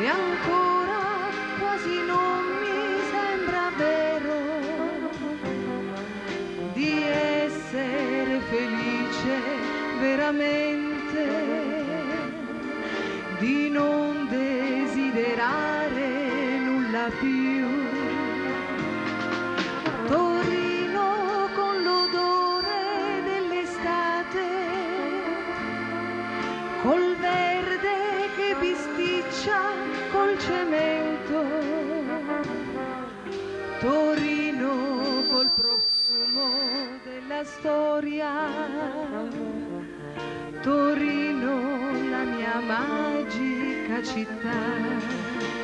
e ancora quasi non mi sembra vero di essere felice veramente, di non desiderare nulla più. Torino con l'odore dell'estate, col verde che bisticcia col cemento, Torino col profumo della storia, Torino la mia magica città.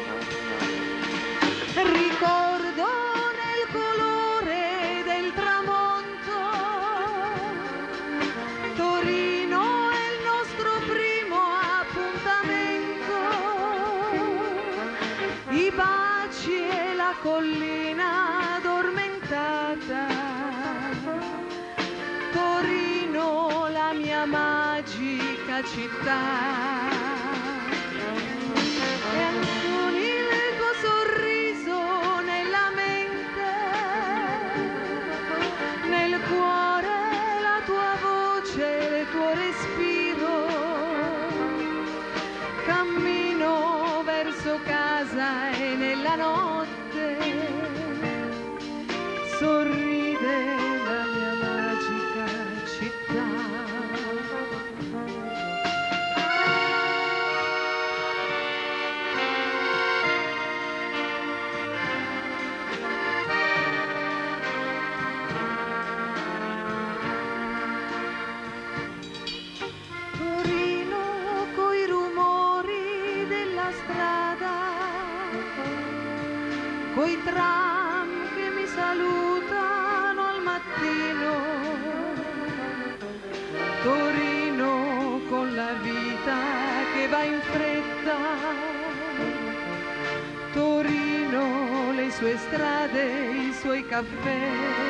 Ricordo nel colore del tramonto, Torino è il nostro primo appuntamento, i baci e la collina addormentata, Torino la mia magica città. Cammino verso casa e nella notte sorride la mia magica città. Coi tram che mi salutano al mattino, Torino con la vita che va in fretta, Torino le sue strade, i suoi caffè,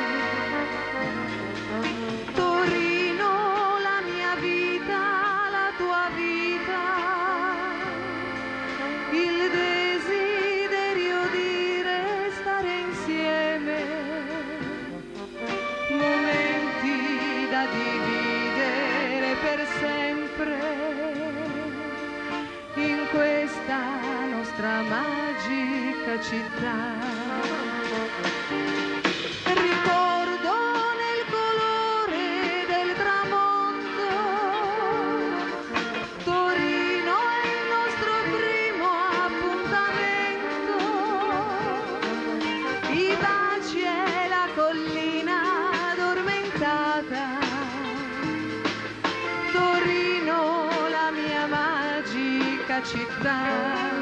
Torino la mia vita, la tua vita, il desiderio di restare insieme, momenti da dividere per sempre in questa nostra magica città. Ricordo nel colore del tramonto, Torino è il nostro primo appuntamento, i baci e la collina addormentata, Torino la mia magica città.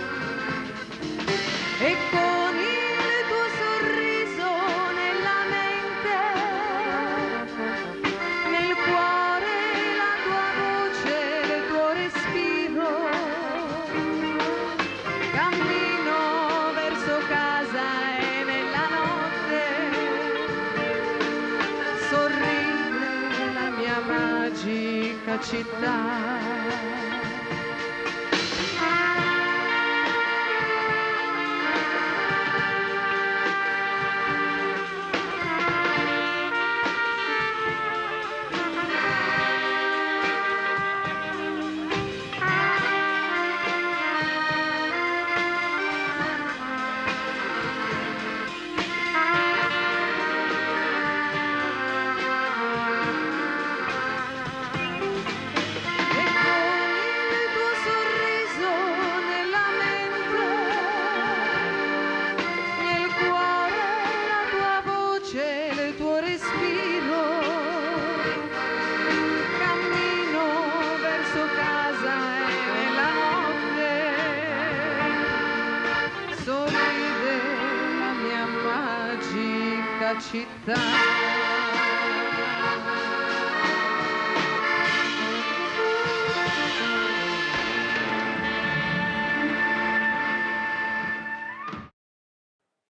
E con il tuo sorriso nella mente, nel cuore la tua voce, il tuo respiro, cammino verso casa e nella notte sorride la mia magica città. Città.